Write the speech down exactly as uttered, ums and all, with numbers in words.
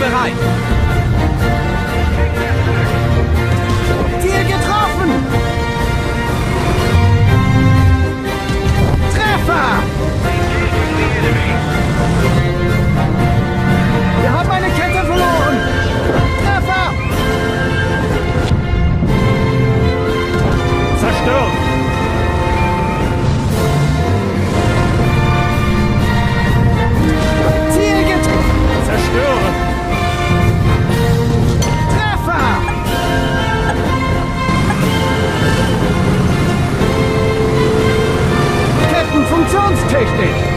bereit. Ziel getroffen! Treffer! Wir haben eine Kette verloren! Treffer! Zerstört! Ziel getroffen! Zerstöre! Treffer! Kettenfunktionstechnik!